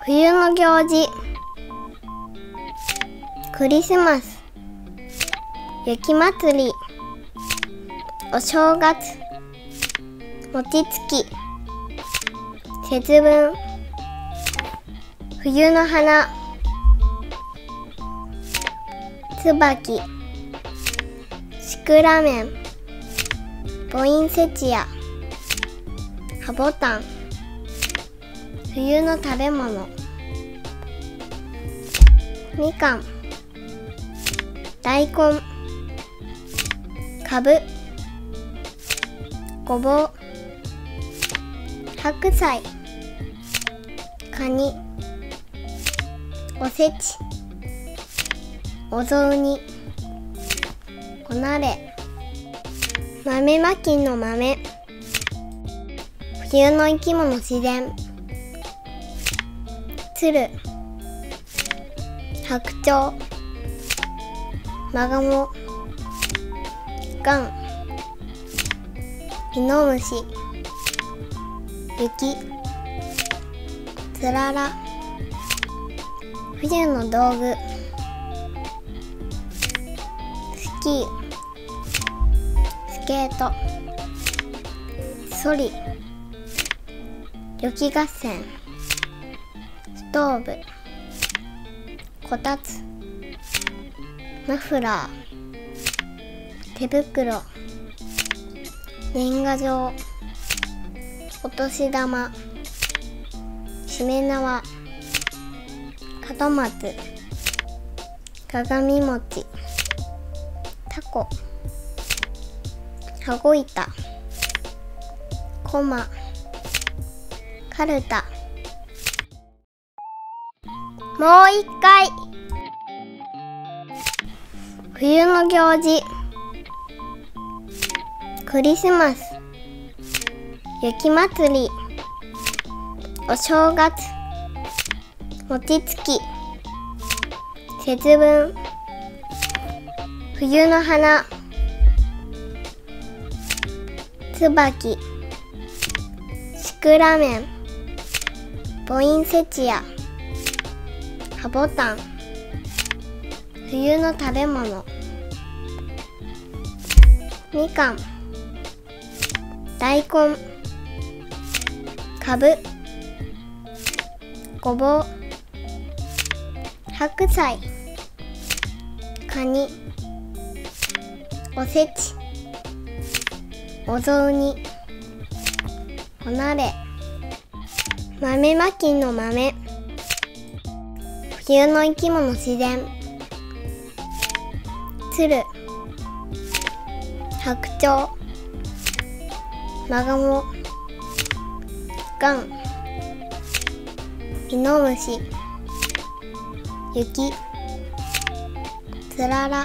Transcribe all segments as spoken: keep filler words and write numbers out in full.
冬の行事、クリスマス、雪まつり、お正月、餅つき、節分、冬の花、つばき、シクラメン、ポインセチア、ハボタン、冬の食べ物、みかん、大根、かぶ、ごぼう、白菜、カニ、おせち、お雑煮、お鍋、豆まきの豆、冬の生き物自然、鶴、白鳥、マガモ、ガン、ミノムシ、雪、つらら、冬の道具、スキー、スケート、ソリ、雪合戦、ストーブ、こたつ、マフラー、手袋、年賀状、お年玉、しめ縄、門松、鏡餅、タコ、羽子板、こま、かるた。もう一回。冬の行事、クリスマス、雪まつり、お正月、餅つき、節分、冬の花、つばき、シクラメン、ポインセチア、ハボタン、冬の食べ物、みかん、大根、かぶ、ごぼう、白菜、カニ、おせち、お雑煮、お鍋、豆まきの豆、冬の生き物自然、鶴、白鳥、マガモ、ガン、ミノムシ、雪、つらら、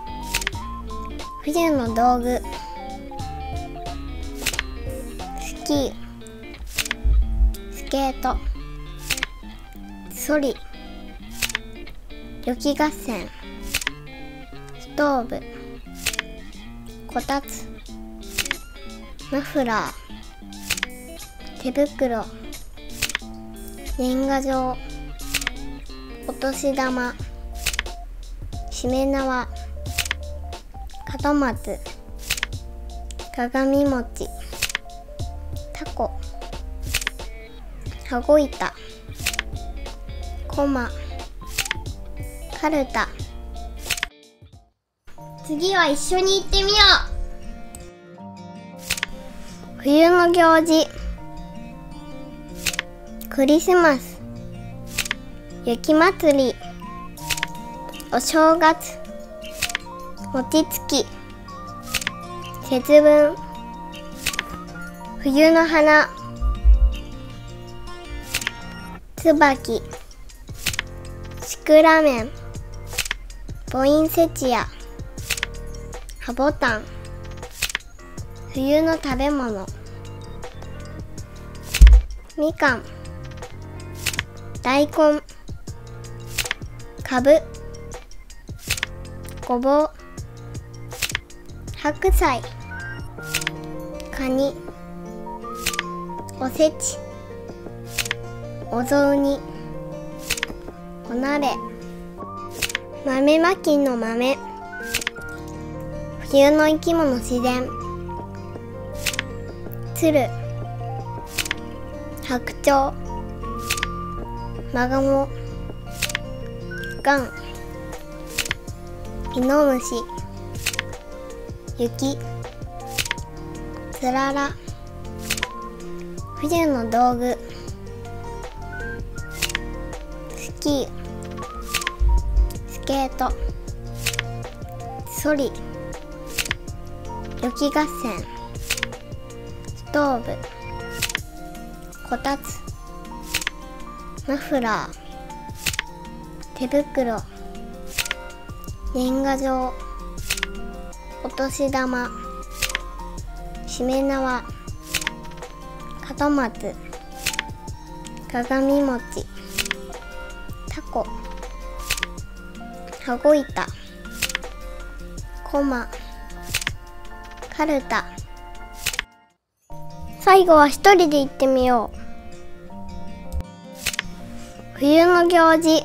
冬の道具、スキー、スケート、ソリ、雪合戦、ストーブ、こたつ、マフラー、手袋、年賀状、お年玉、しめ縄、門松、鏡餅、タコ、羽子板、こま、かるた。次は一緒に行ってみよう。冬の行事、クリスマス、雪まつり、お正月、餅つき、節分、冬の花、つばき、シクラメン、ポインセチア、ハボタン、冬の食べ物、みかん、大根、かぶ、ごぼう、白菜、カニ、おせち、お雑煮、 お鍋、豆まきの豆、冬の生き物自然、鶴、白鳥、マガモ、ガン、ミノムシ、雪、つらら、冬の道具、スキー、スケート、ソリ、雪合戦、ストーブ、こたつ、マフラー、手袋、年賀状、お年玉、しめ縄、門松、鏡餅、タコ、羽子板、コマ、カルタ。最後は一人で行ってみよう。冬の行事、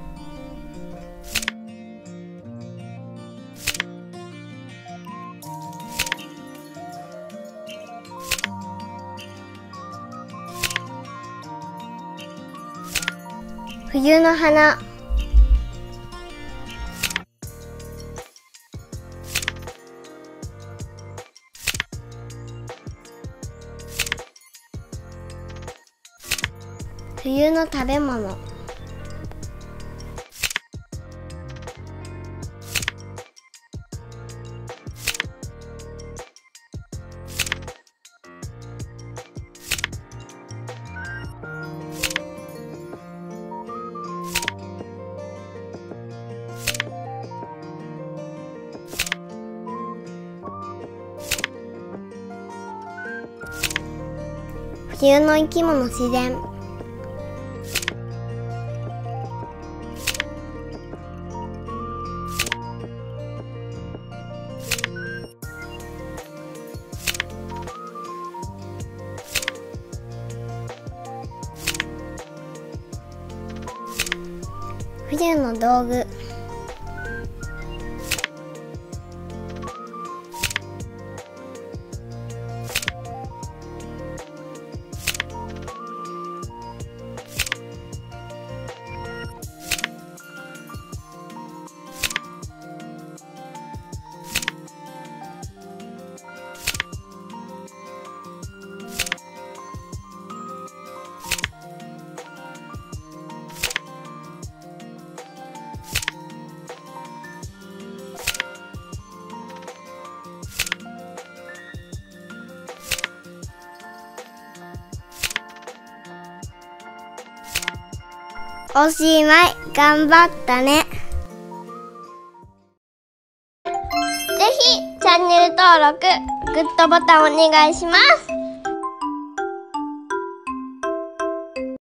冬の花、冬の食べ物、冬の生き物自然、冬の道具、おしまい。頑張ったね。ぜひチャンネル登録、グッドボタンお願いします。